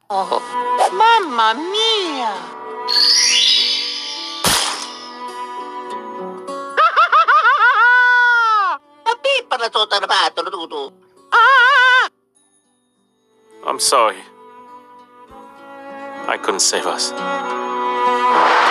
Oh, mamma mia! La pippa la tua tarpato, tu. I'm sorry. I couldn't save us.